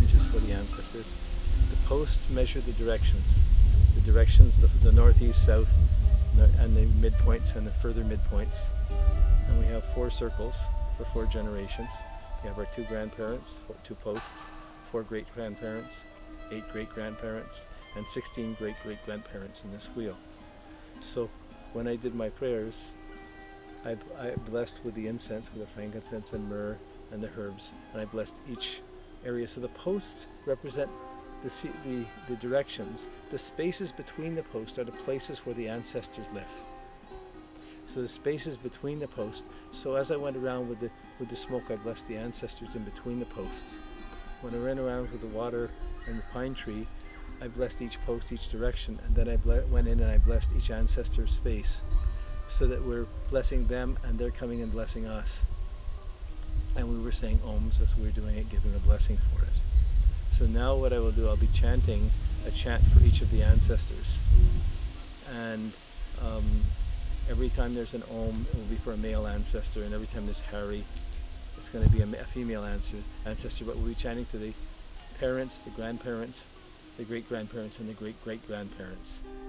inches for the ancestors. The posts measure the directions, the north, east, south, and the midpoints and the further midpoints. And we have 4 circles for 4 generations. We have our 2 grandparents, 2 posts, 4 great-grandparents, 8 great-grandparents, and 16 great-great-grandparents in this wheel. So when I did my prayers, I blessed with the incense, with the frankincense and myrrh and the herbs, and I blessed each area. So the posts represent the directions. The spaces between the posts are the places where the ancestors live. So the spaces between the posts. So as I went around with the smoke, I blessed the ancestors in between the posts. When I ran around with the water and the pine tree, I blessed each post, each direction, and then I went in and I blessed each ancestor's space, so that we're blessing them and they're coming and blessing us. And we were saying ohms as we were doing it, giving a blessing for it. So now what I will do, I'll be chanting a chant for each of the ancestors. And every time there's an ohm, it will be for a male ancestor, and every time there's Harry, it's going to be a female ancestor. But we'll be chanting to the parents, the grandparents, the great-grandparents, and the great-great-grandparents.